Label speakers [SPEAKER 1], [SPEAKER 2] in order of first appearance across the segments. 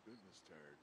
[SPEAKER 1] Goodness turd.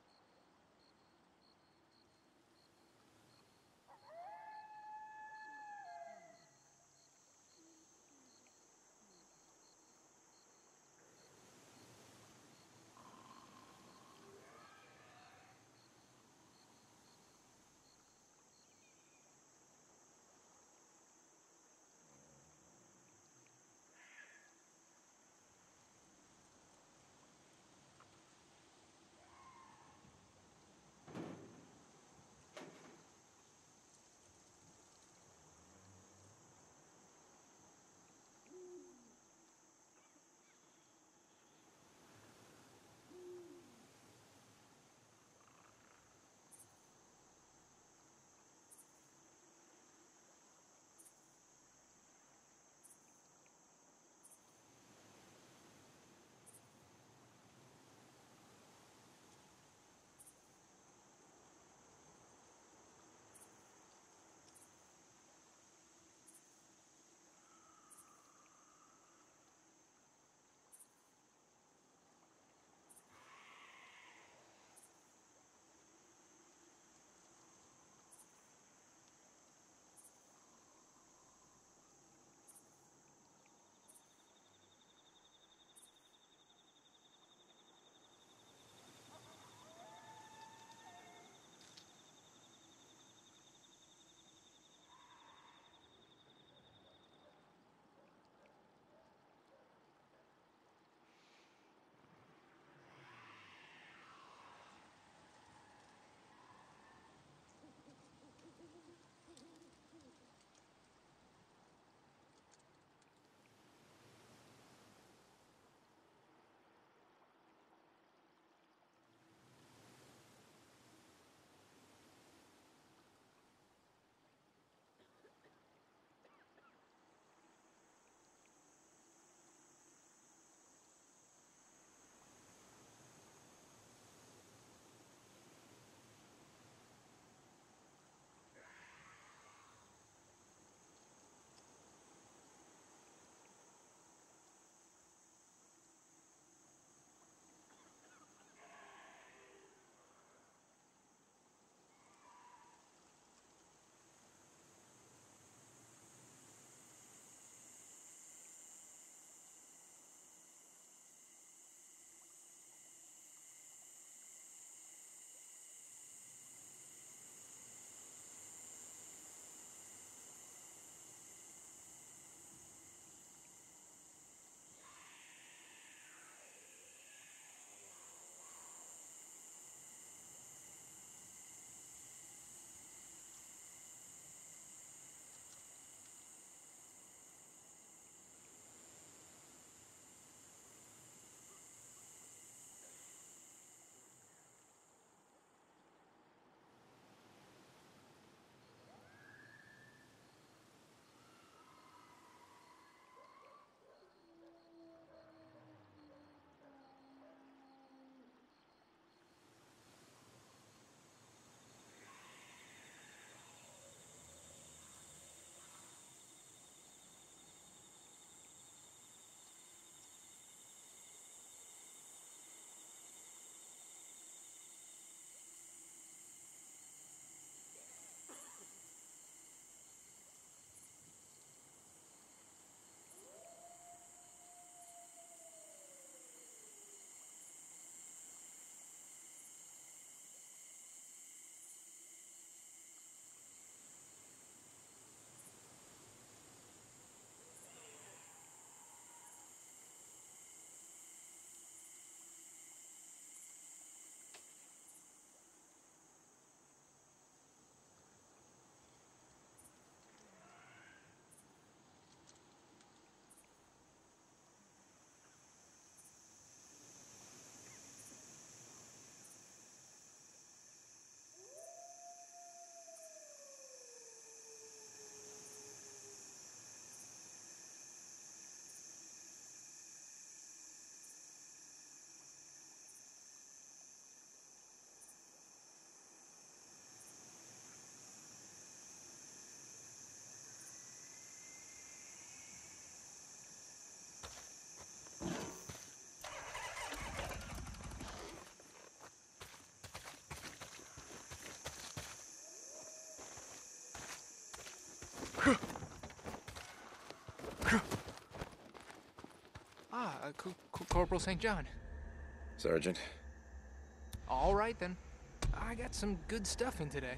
[SPEAKER 1] Corporal St. John.
[SPEAKER 2] Sergeant.
[SPEAKER 1] All right, then. I got some good stuff in today.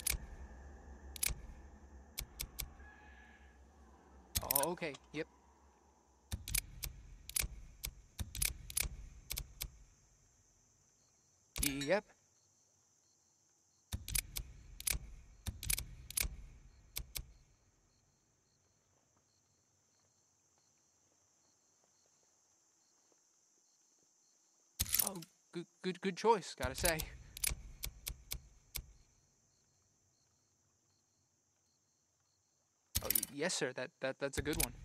[SPEAKER 1] Okay, yep. Yep. Oh, good choice, gotta say. Oh, yes, sir. That's a good one.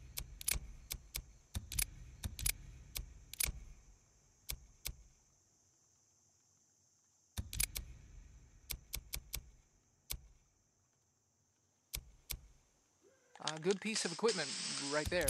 [SPEAKER 1] A good piece of equipment right there.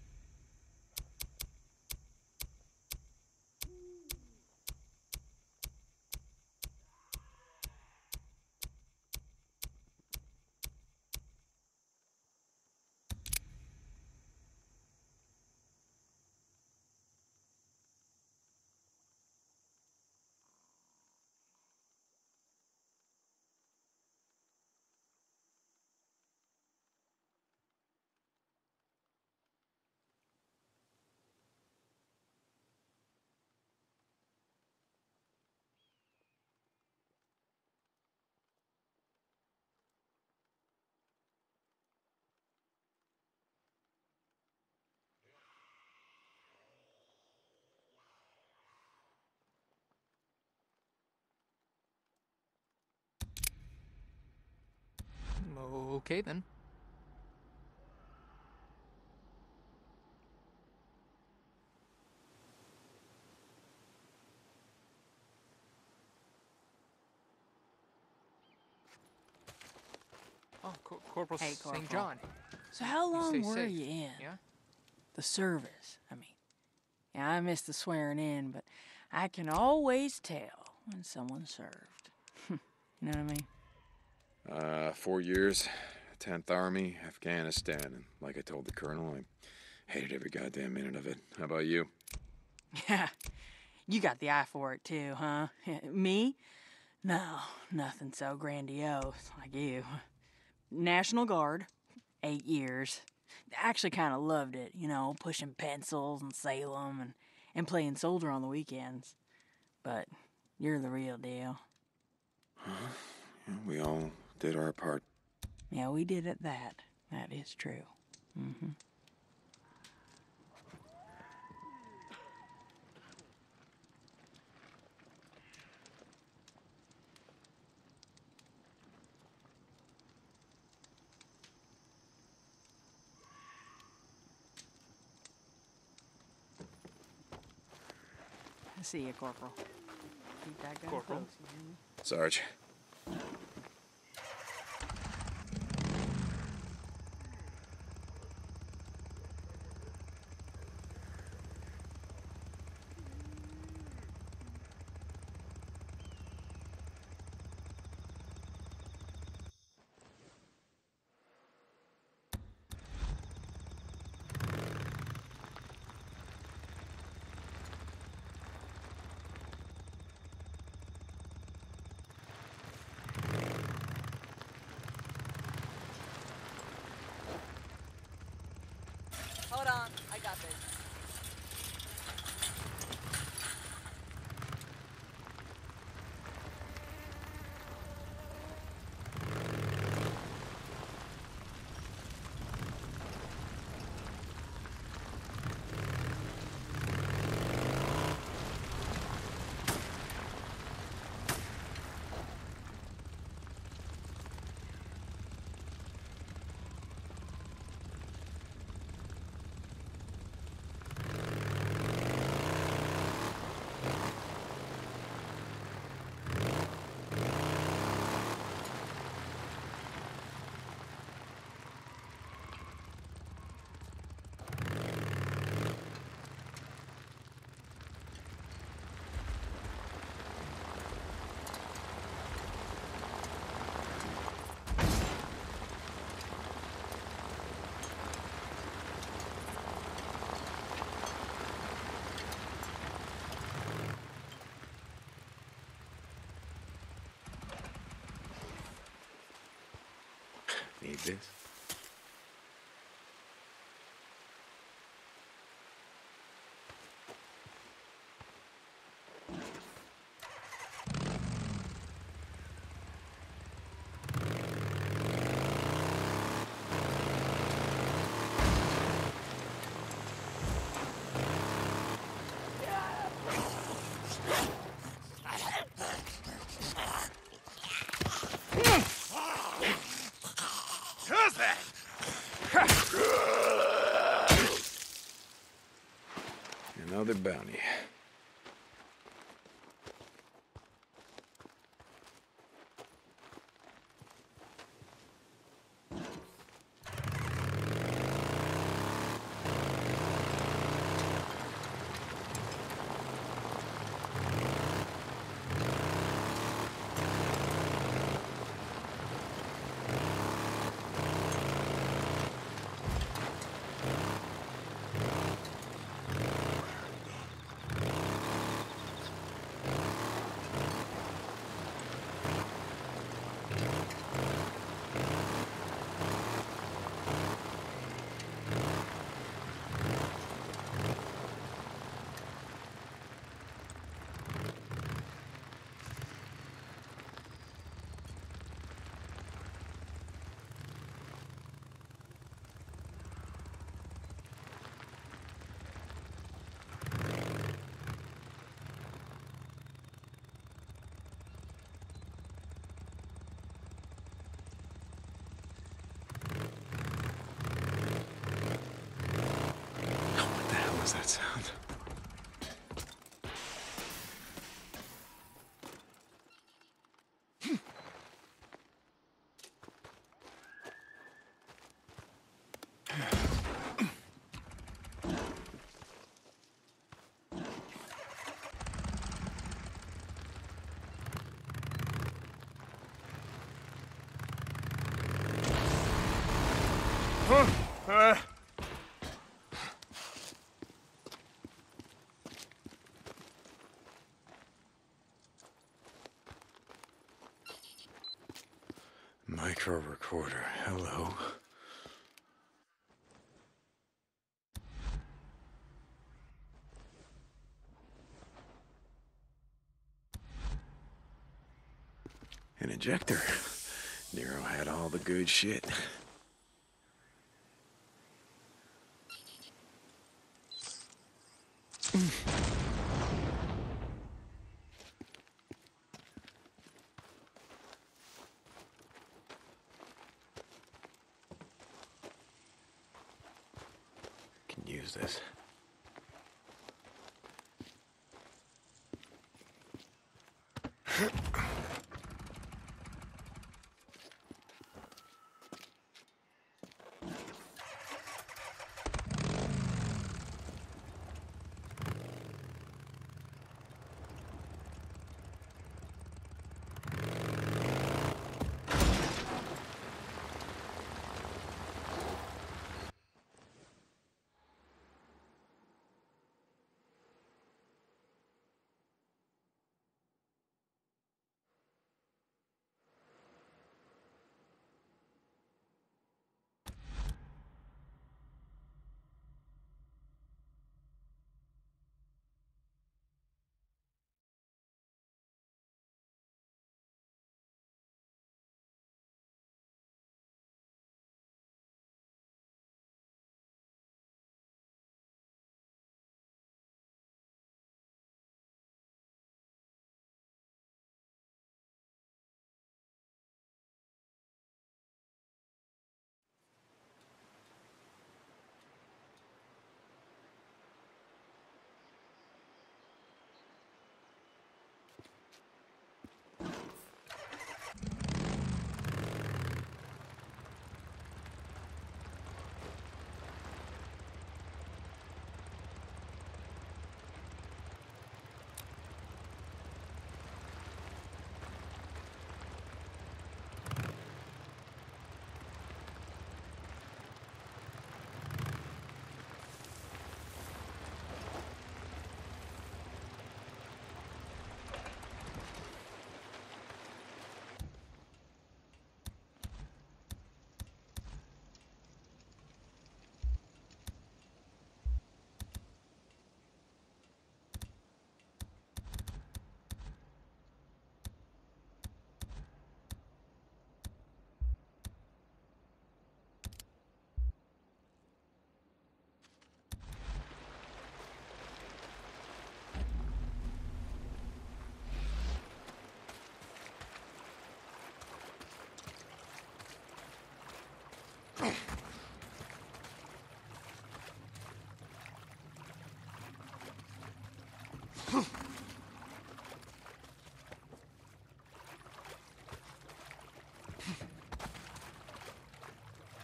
[SPEAKER 1] Okay, then. Oh, Corporal
[SPEAKER 3] Hey,
[SPEAKER 1] St.
[SPEAKER 3] Corporal.
[SPEAKER 1] John.
[SPEAKER 3] So how long were
[SPEAKER 1] safe.
[SPEAKER 3] you in?
[SPEAKER 1] Yeah?
[SPEAKER 3] The service, I mean. Yeah, I missed the swearing in, but I can always tell when someone served. You know what I mean?
[SPEAKER 2] 4 years, 10th Army, Afghanistan, and like I told the colonel, I hated every goddamn minute of it. How about you?
[SPEAKER 3] Yeah, you got the eye for it too, huh? Me? No, nothing so grandiose like you. National Guard, 8 years. Actually kind of loved it, you know, pushing pencils in Salem and playing soldier on the weekends. But you're the real deal.
[SPEAKER 2] Huh? Yeah, we all did our part.
[SPEAKER 3] Yeah, we did at that. That is true. Mm-hmm. See you, Corporal. Keep that gun
[SPEAKER 1] Corporal.
[SPEAKER 3] close, you hear me?
[SPEAKER 2] Sarge. Need this? Another bounty. What was that sound? Micro recorder, hello. An ejector. Nero had all the good shit. Can use this.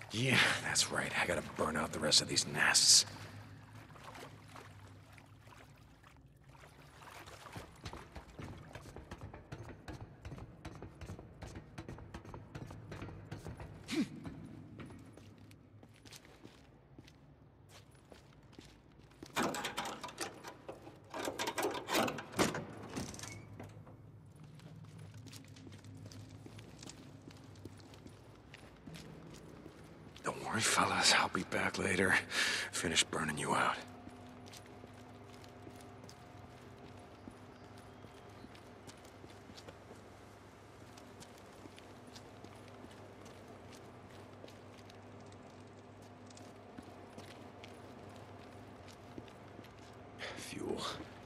[SPEAKER 2] Yeah, that's right. I gotta burn out the rest of these nests. Don't worry, fellas. I'll be back later. Finish burning you out. Fuel.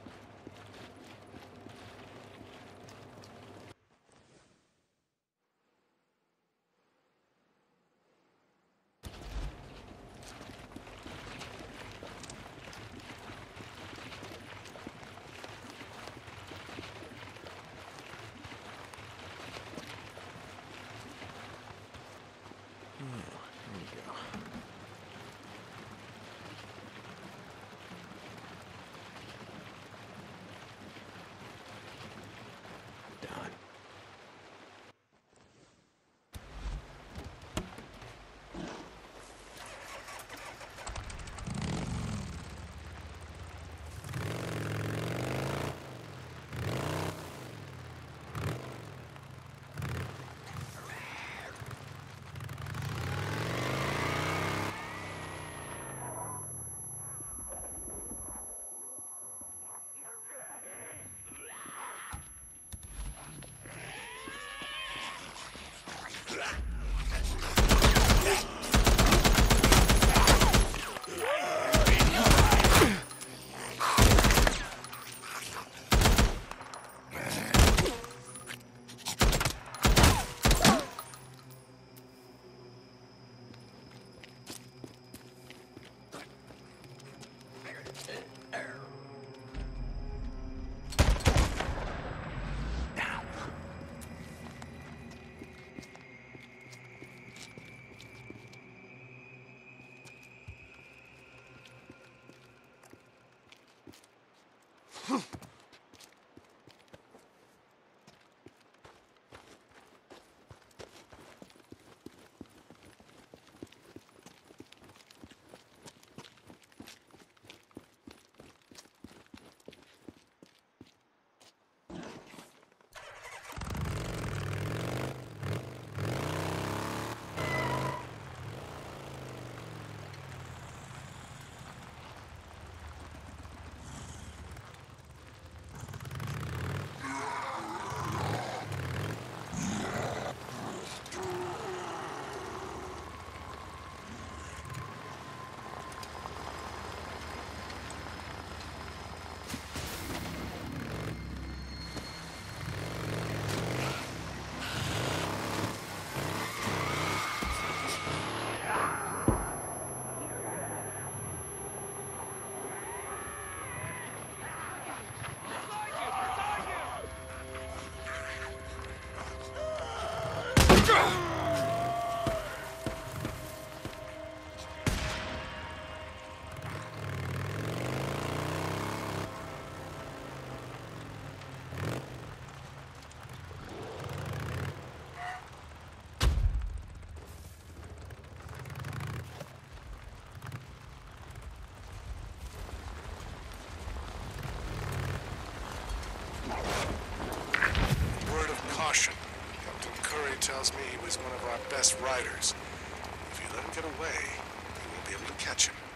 [SPEAKER 4] Tells me he was one of our best riders. If you let him get away, you won't be able to catch him.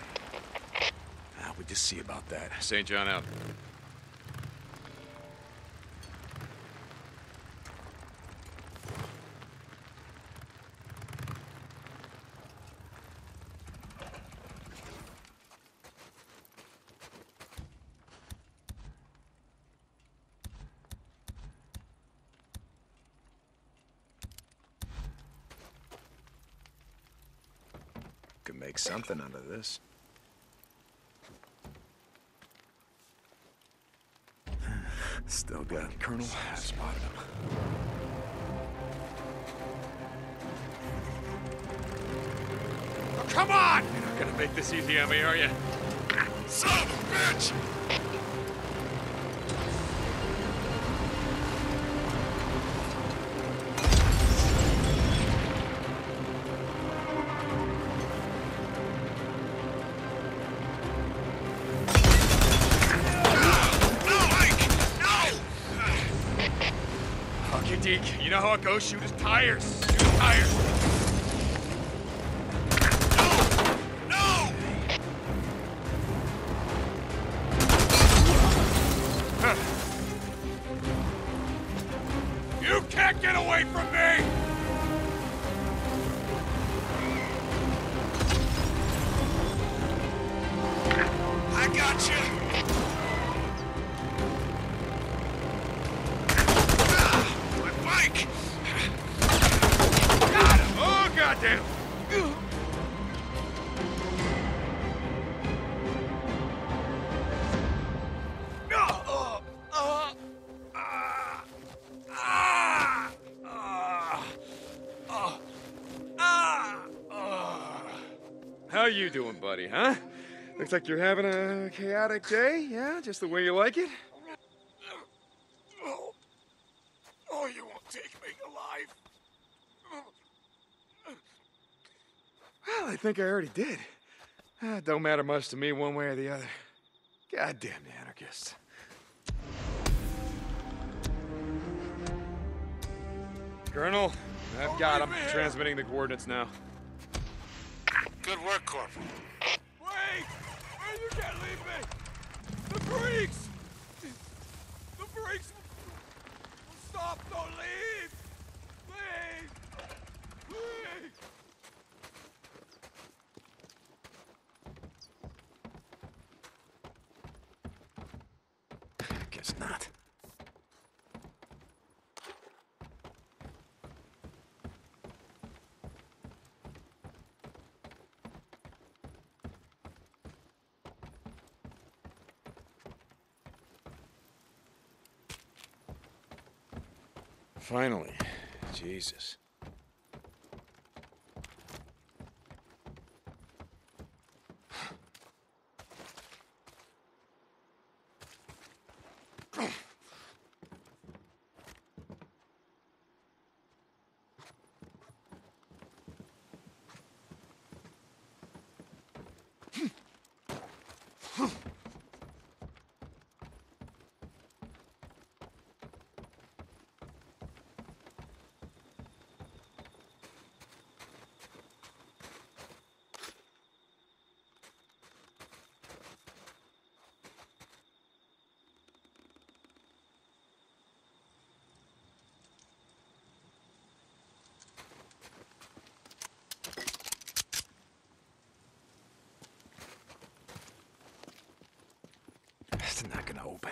[SPEAKER 2] We'll just see about that. St. John out. Could make something out of this. Still got it, Colonel. I've spotted him. Come on! You're not gonna make this easy on me, are you?
[SPEAKER 4] Son of a bitch!
[SPEAKER 2] Deke, you know how it goes? Shoot his tires. Shoot his tires.
[SPEAKER 4] No!
[SPEAKER 2] Huh. You can't get away from me!
[SPEAKER 4] I got you!
[SPEAKER 2] Got him! Oh, goddamn! How you doing, buddy, huh? Looks like you're having a chaotic day, yeah? Just the way you like it?
[SPEAKER 4] Oh, you won't take me alive.
[SPEAKER 2] Well, I think I already did. Don't matter much to me one way or the other. Goddamn anarchists. Colonel, I've got him. Transmitting the coordinates now.
[SPEAKER 4] Good work, Corporal.
[SPEAKER 5] Wait! Wait, you can't leave me! The freaks! The freaks! Stop! Don't leave! Please! Please!
[SPEAKER 2] Guess not. Finally. Jesus. It's not gonna open.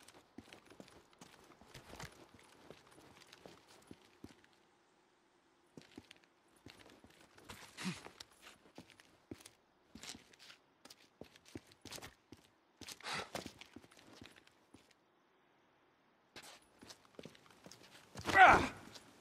[SPEAKER 2] Ah!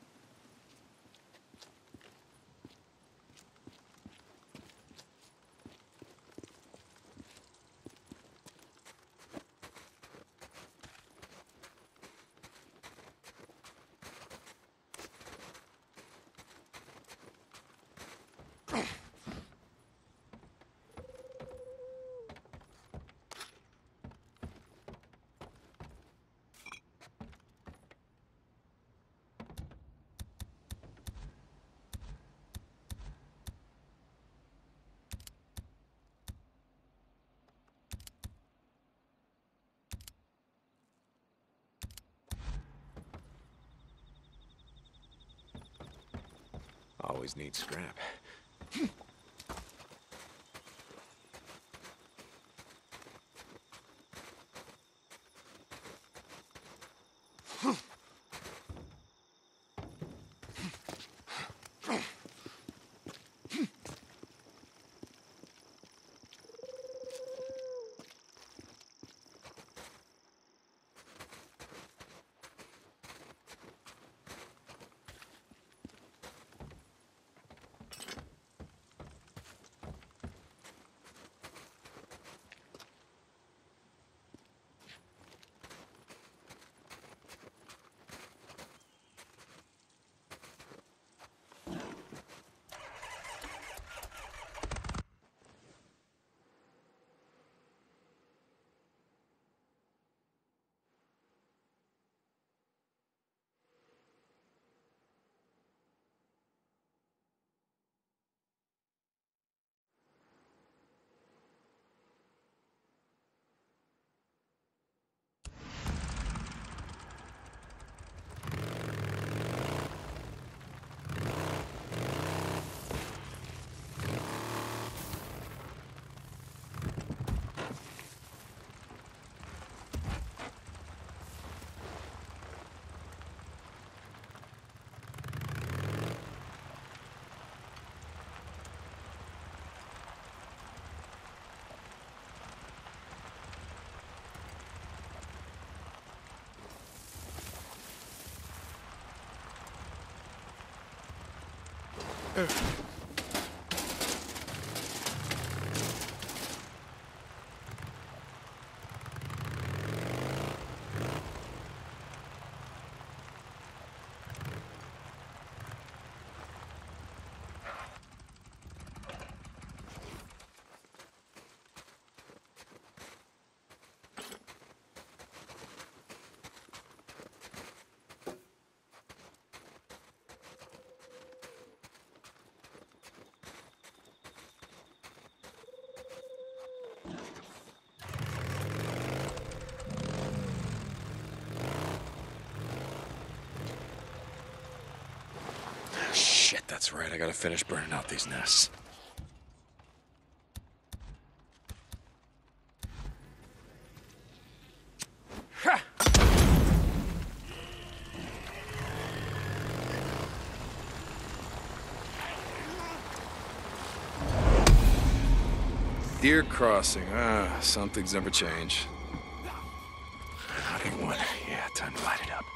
[SPEAKER 2] Always need scrap. Shit, that's right. I gotta finish burning out these nests. Ha! Deer crossing. Some things never change. Hunting one. Yeah, time to light it up.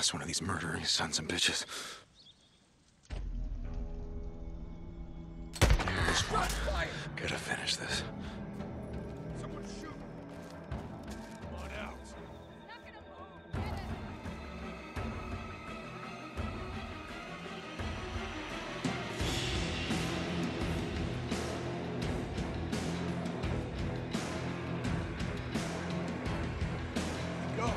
[SPEAKER 2] last one of these murdering sons of bitches. This one. Gotta finish this.
[SPEAKER 5] Someone shoot! Come on out. Go.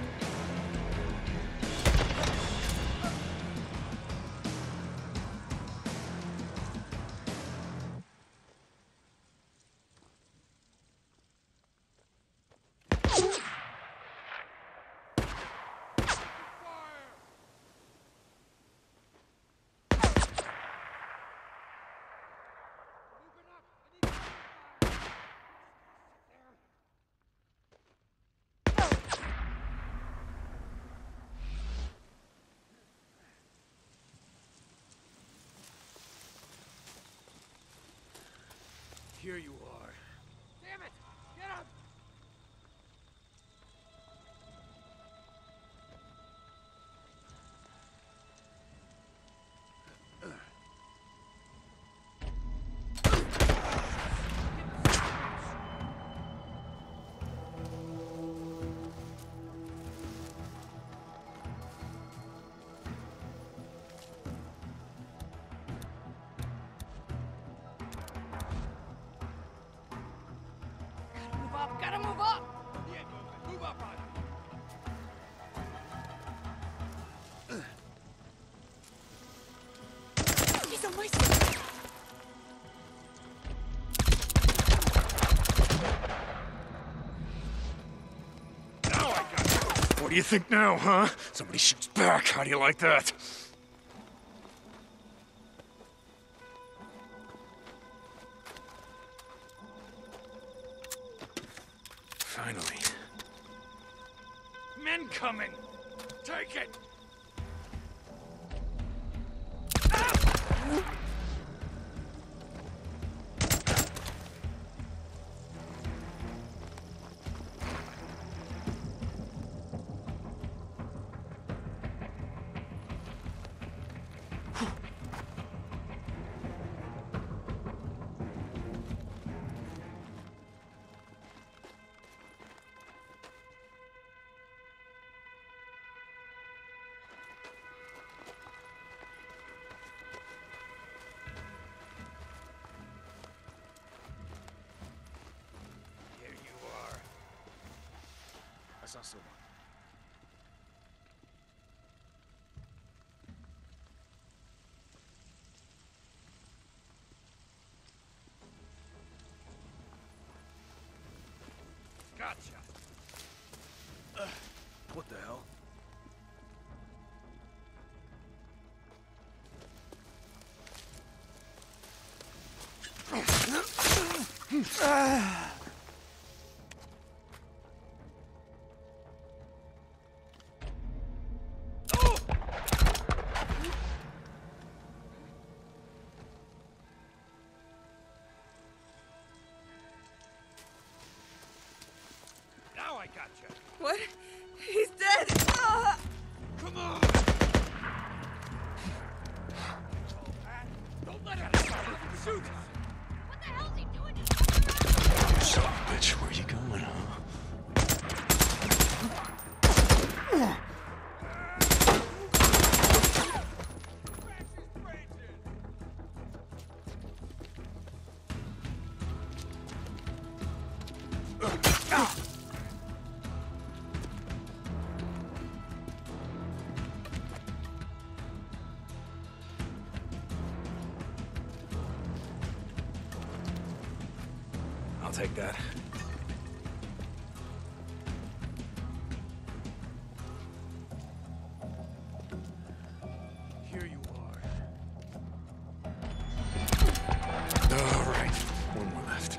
[SPEAKER 5] Here you are. Damn it! Get up!
[SPEAKER 3] Gotta move up!
[SPEAKER 5] Yeah, move up on it.
[SPEAKER 3] He's on my side!
[SPEAKER 5] Now I got you.
[SPEAKER 2] What do you think now, huh? Somebody shoots back. How do you like that? Finally.
[SPEAKER 5] Men coming. Take it.
[SPEAKER 2] I saw someone.
[SPEAKER 5] Gotcha.
[SPEAKER 2] What the hell?
[SPEAKER 5] Now I gotcha.
[SPEAKER 3] What? He's dead!
[SPEAKER 5] Come on. Don't let him shoot us.
[SPEAKER 6] What the hell's he doing?
[SPEAKER 2] Son of a bitch, where you going, huh? I'll take that.
[SPEAKER 5] Here you are.
[SPEAKER 2] All right, one more left.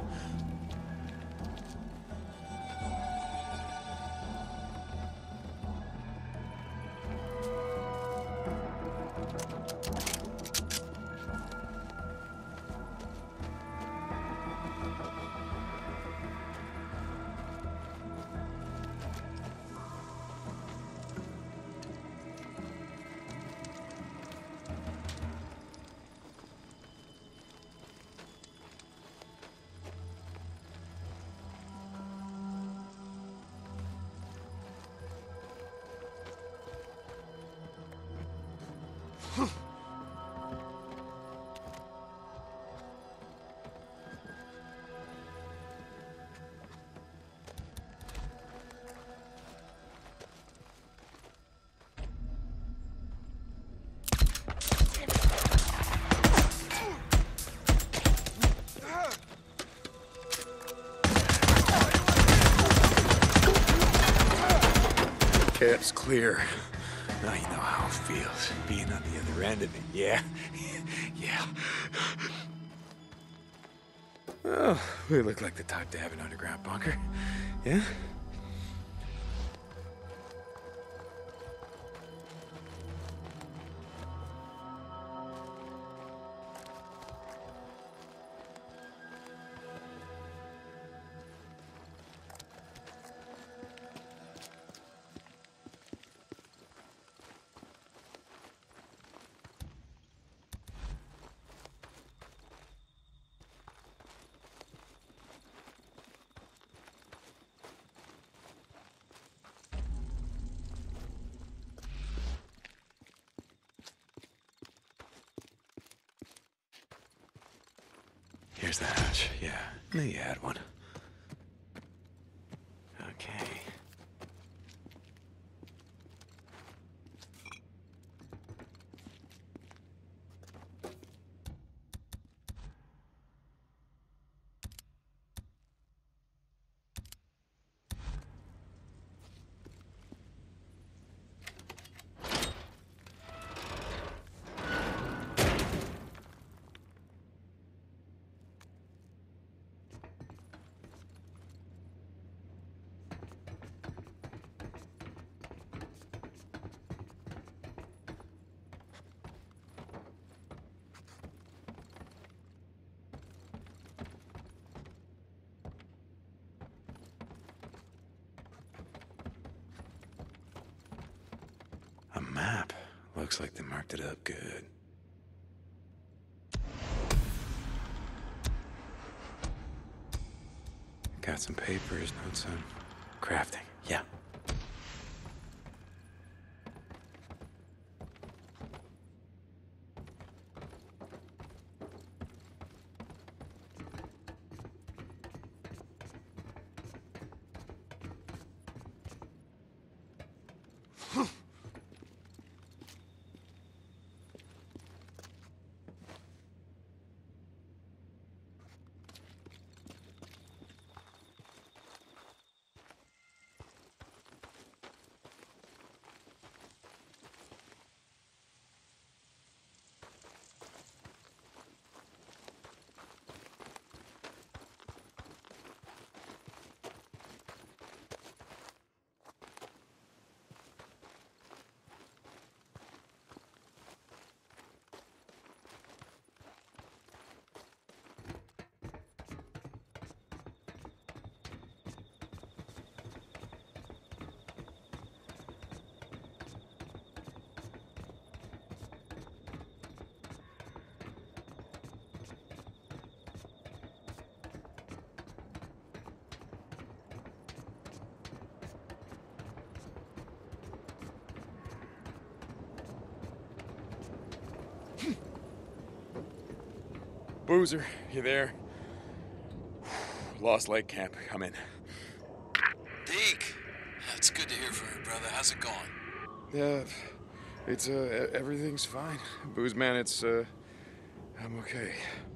[SPEAKER 2] It's clear. Now you know how it feels, being on the other end of it, yeah? Yeah. Well, we look like the type to have an underground bunker, yeah? Here's the hatch, yeah. I knew you had one. Okay. A map. Looks like they marked it up good. Got some papers, notes on crafting. Yeah. Boozer, you there? Lost Lake Camp, come in.
[SPEAKER 7] Deke, it's good to hear from you, brother. How's it going?
[SPEAKER 2] Yeah, it's, everything's fine. Booze man, it's, I'm okay.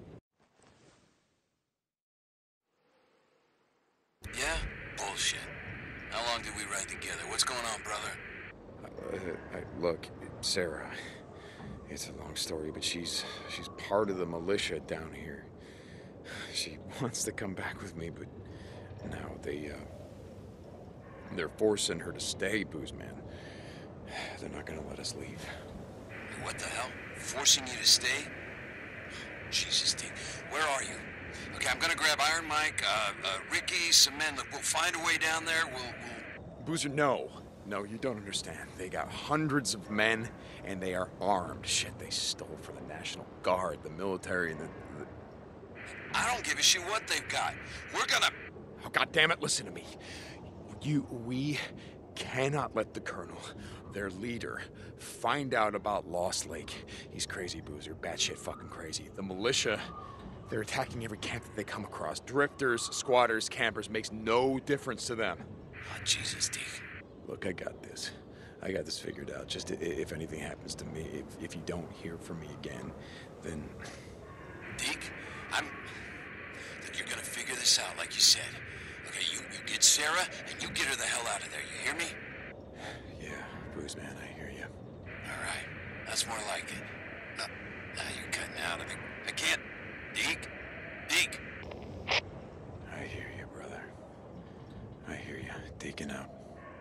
[SPEAKER 7] Yeah? Bullshit. How long did we ride together? What's going on, brother?
[SPEAKER 2] Look, Sarah, it's a long story, but she's part of the militia down here. She wants to come back with me, but now they're forcing her to stay, Booze man. They're not gonna let us leave.
[SPEAKER 7] What the hell? Forcing you to stay? Jesus, Deke. Where are you? Okay, I'm gonna grab Iron Mike, Ricky, some men. Look, we'll find a way down there. We'll...
[SPEAKER 2] Boozer, no. No, you don't understand. They got hundreds of men, and they are armed. Shit, they stole from the National Guard, the military, and the...
[SPEAKER 7] I don't give a shit what they've got. We're gonna...
[SPEAKER 2] Oh, goddammit, listen to me. We cannot let the Colonel their leader, find out about Lost Lake. He's crazy, Boozer, batshit fucking crazy. The militia, they're attacking every camp that they come across. Drifters, squatters, campers, makes no difference to them.
[SPEAKER 7] Oh, Jesus, Deke.
[SPEAKER 2] Look, I got this. I got this figured out. Just if anything happens to me, if you don't hear from me again, then...
[SPEAKER 7] Deke, Look, you're gonna figure this out, like you said. Okay, you get Sarah, and you get her the hell out of there, you hear me?
[SPEAKER 2] Yeah, Booze Man, I hear you.
[SPEAKER 7] All right, that's more like it. Now you're cutting out of it. I can't... Deke? Deke?
[SPEAKER 2] I hear you, brother. I hear you. Deacon out.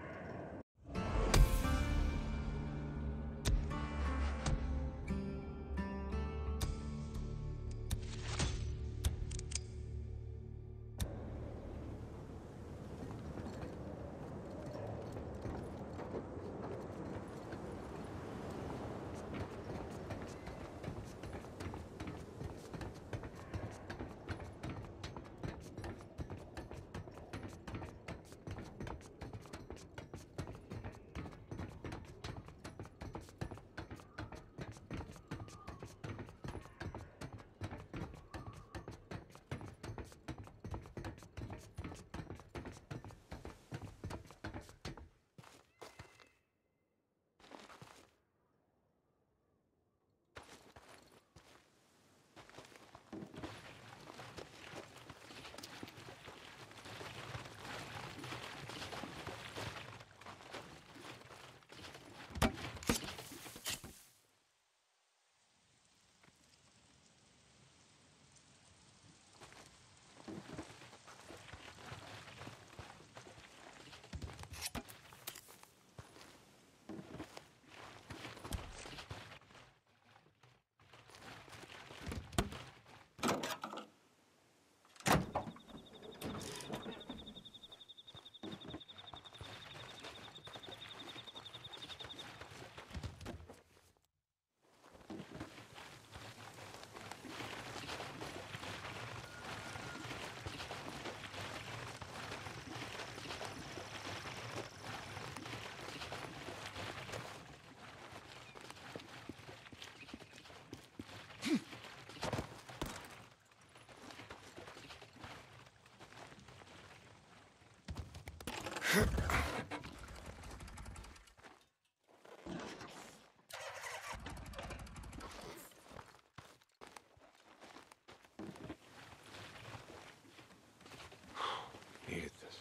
[SPEAKER 2] Needed this.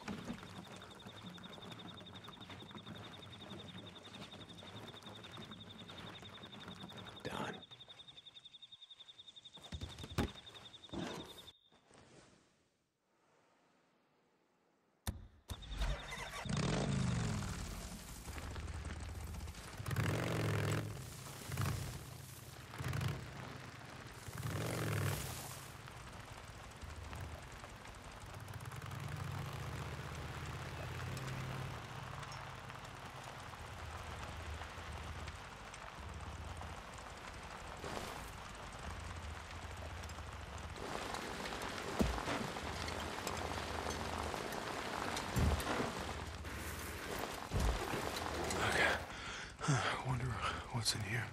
[SPEAKER 2] Done.
[SPEAKER 4] I wonder what's in here.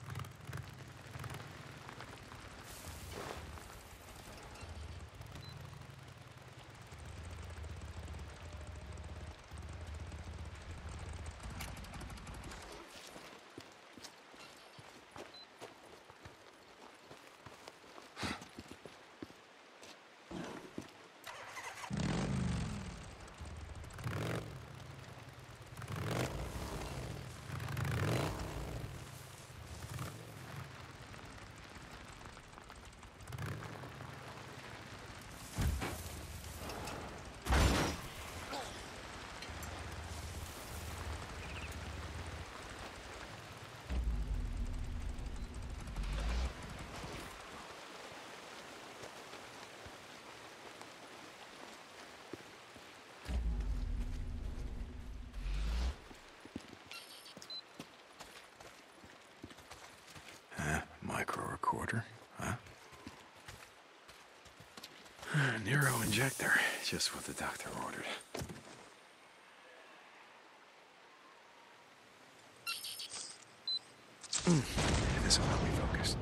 [SPEAKER 4] Micro recorder, huh? Neuro injector, just what the doctor ordered.
[SPEAKER 2] This will help me focus.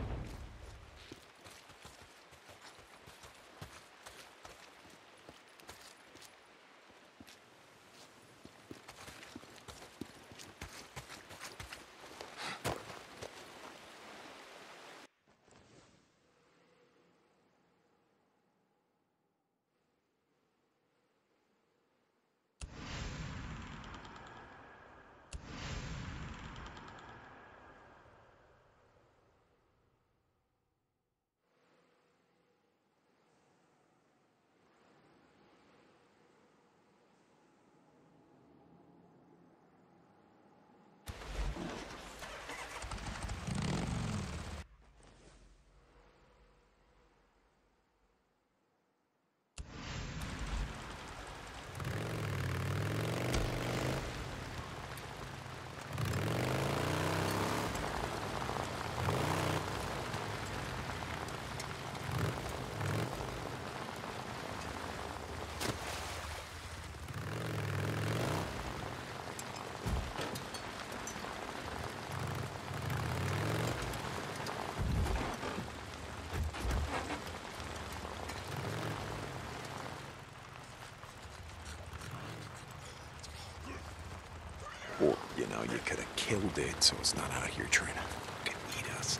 [SPEAKER 2] Or, you know, you could have killed it so it's not out here trying to fucking eat us.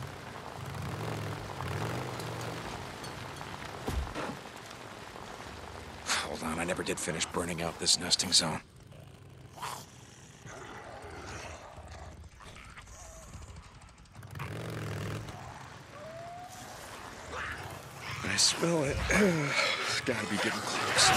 [SPEAKER 2] Hold on, I never did finish burning out this nesting zone. I smell it. It's gotta be getting close.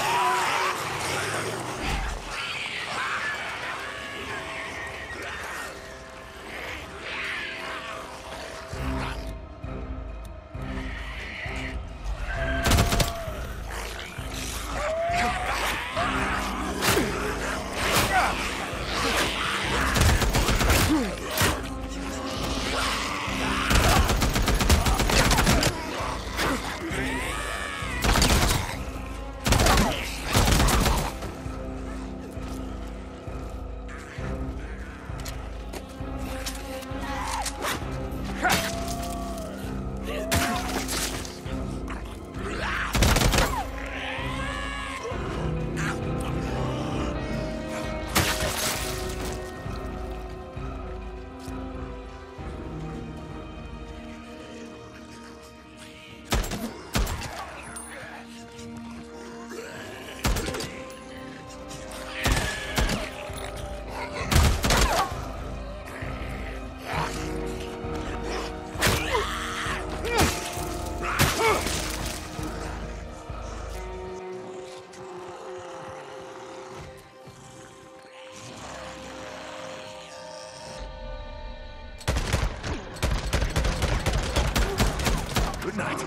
[SPEAKER 2] Good night.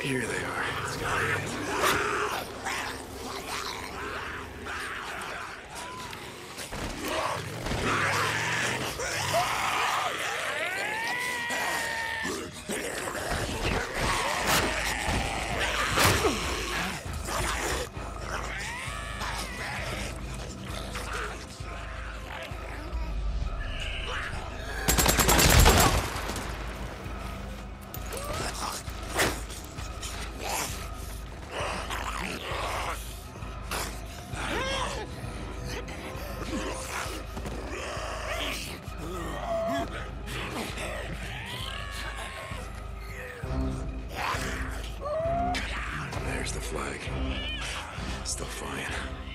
[SPEAKER 2] Here they are. It's gotta be it. There's the flag. Still flying.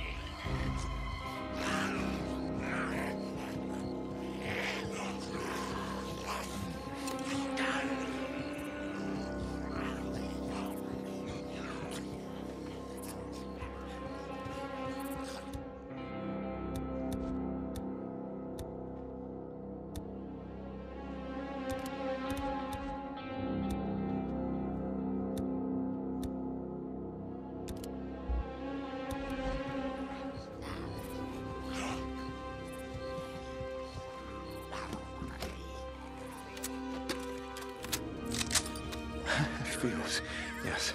[SPEAKER 2] Feels, yes.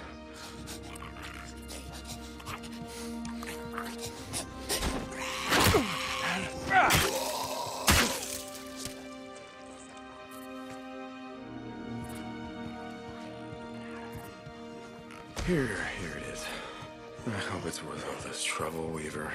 [SPEAKER 2] Here it is. I hope it's worth all this trouble, Weaver.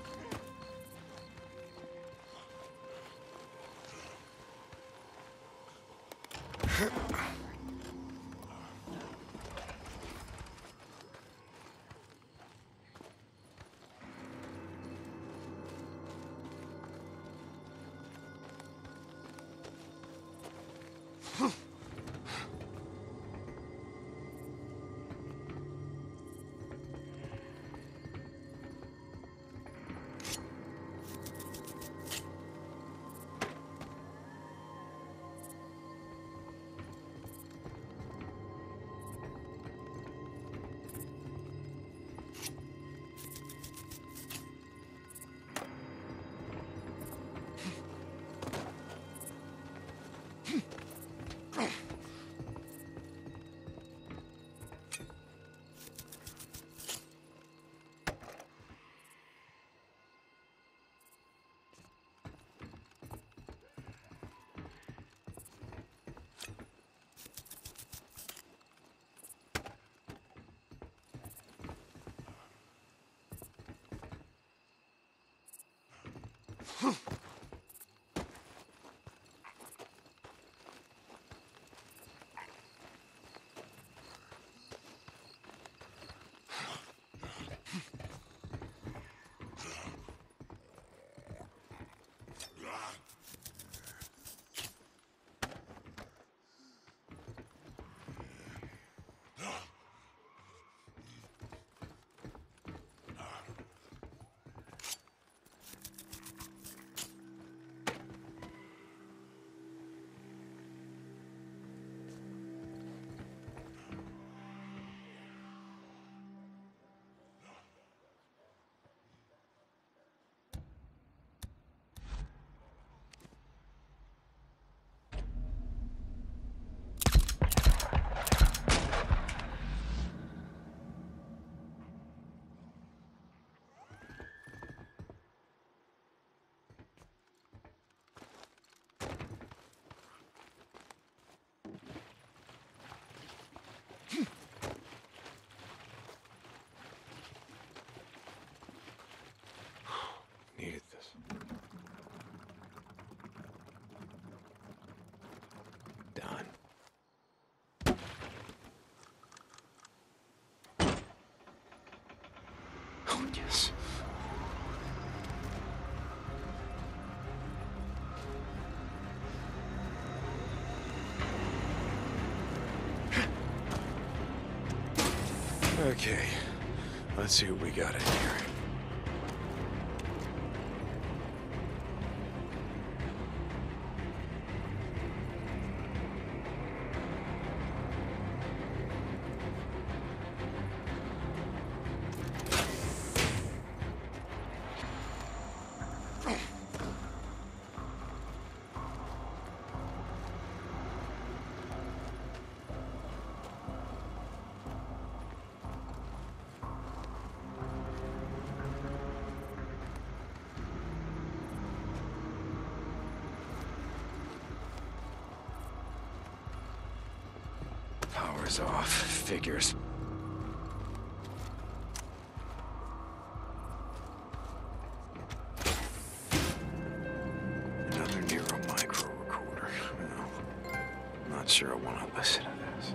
[SPEAKER 2] Needed this. Done. Oh, yes. Okay, let's see what we got in here. is off. Figures. Another Nero micro recorder. No, I'm not sure I want to listen to this.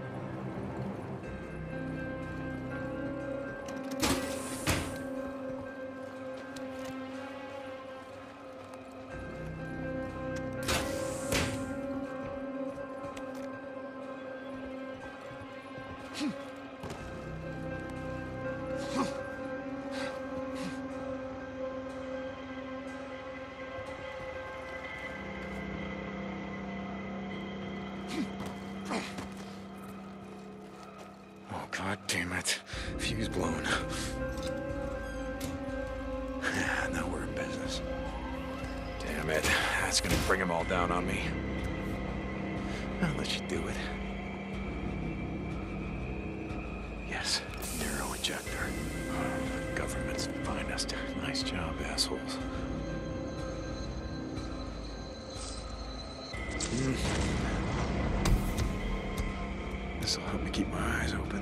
[SPEAKER 2] Oh, God damn it. Fuse blown. Now we're in business. Damn it. That's gonna bring them all down on me. I'll let you do it. Yes, Nero ejector. Government's finest. Nice job, assholes. This'll help me keep my eyes open.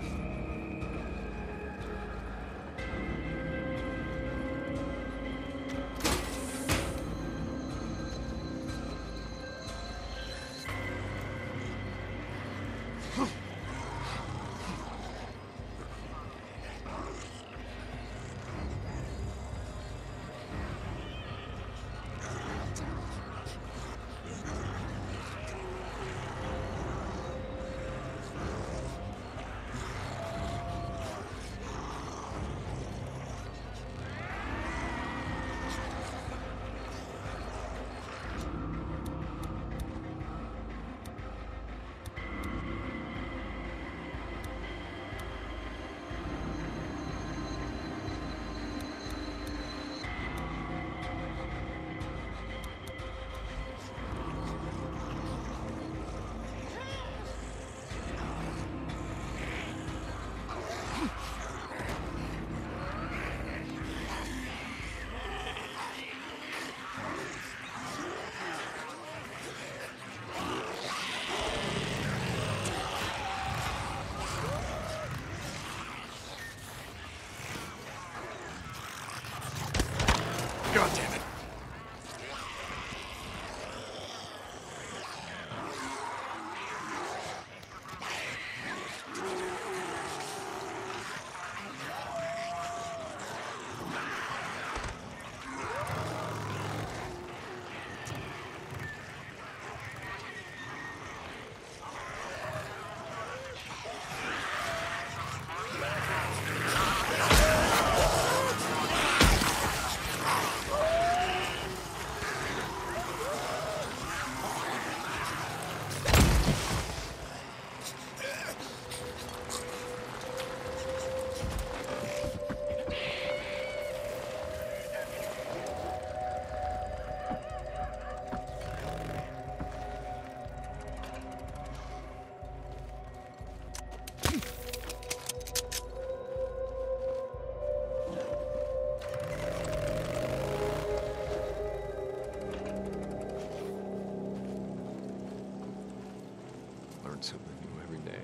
[SPEAKER 2] God damn it. Learn something new every day.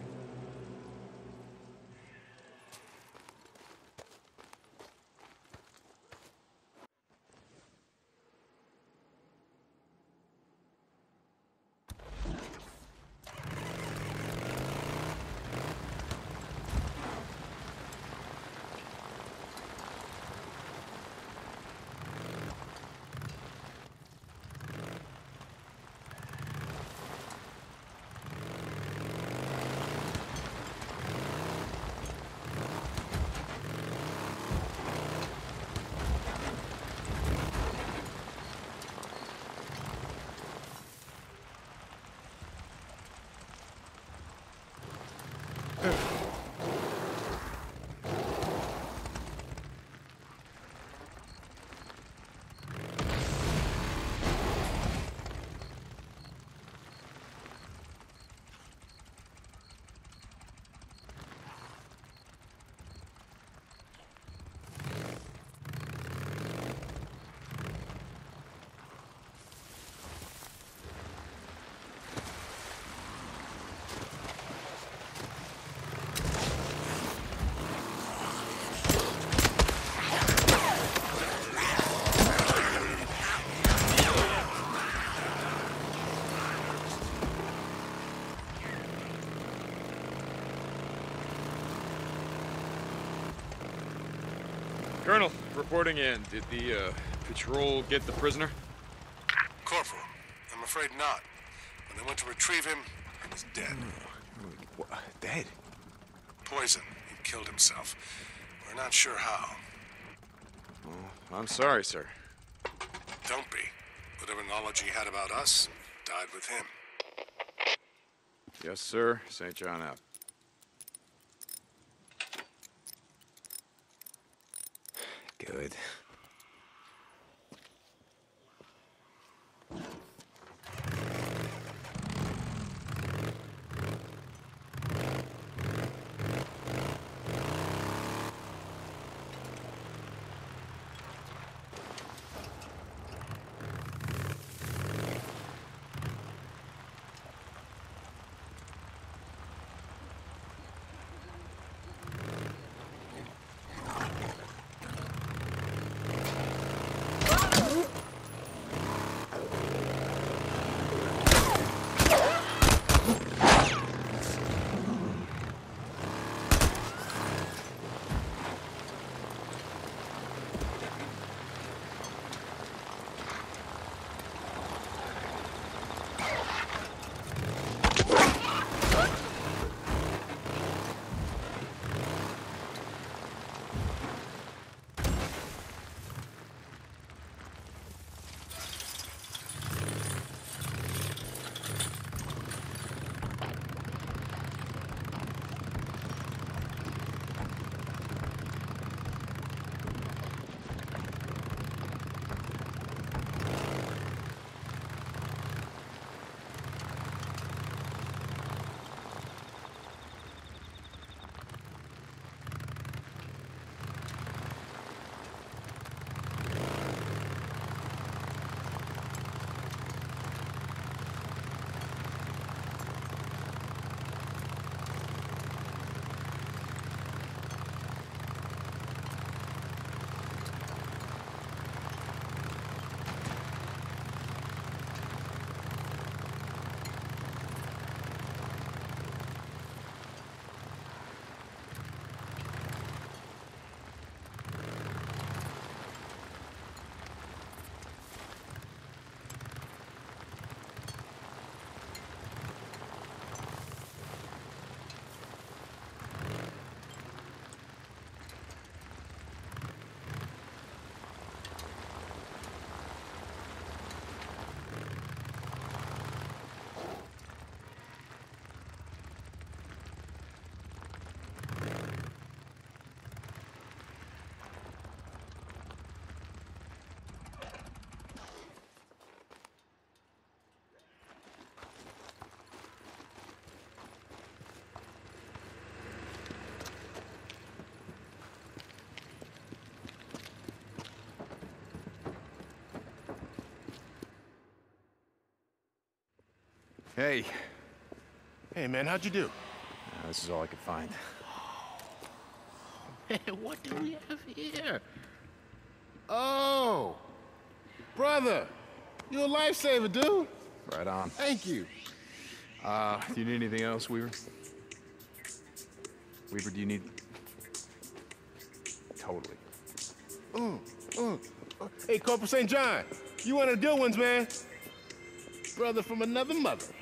[SPEAKER 2] Colonel, reporting in. Did the patrol get the prisoner?
[SPEAKER 4] Corporal, I'm afraid not. When they went to retrieve him, he was dead.
[SPEAKER 2] What? Dead?
[SPEAKER 4] Poison. He killed himself. We're not sure how.
[SPEAKER 2] Oh, I'm sorry, sir.
[SPEAKER 4] Don't be. Whatever knowledge he had about us died with him.
[SPEAKER 2] Yes, sir. St. John out. Good. Hey.
[SPEAKER 8] Hey, man, how'd you do?
[SPEAKER 2] This is all I could find.
[SPEAKER 8] Hey, what do we have here? Oh! Brother! You're a lifesaver, dude!
[SPEAKER 2] Right on.
[SPEAKER 8] Thank you.
[SPEAKER 2] Do you need anything else, Weaver? Weaver, do you need... Totally.
[SPEAKER 8] Hey, Corporal St. John, you one of the good ones, man. Brother from another mother.